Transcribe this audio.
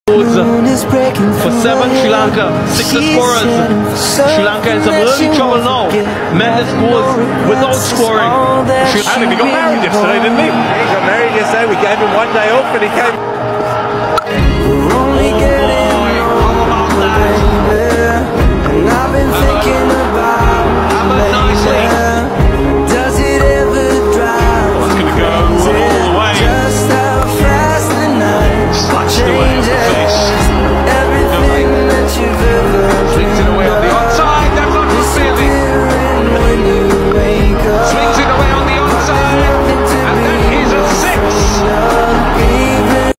For 7, Sri Lanka, 6 scorers. Sri Lanka in some early trouble now. Mehta scores without scoring. And he got married yesterday, didn't he? He got married yesterday. We gave him one day off and he came.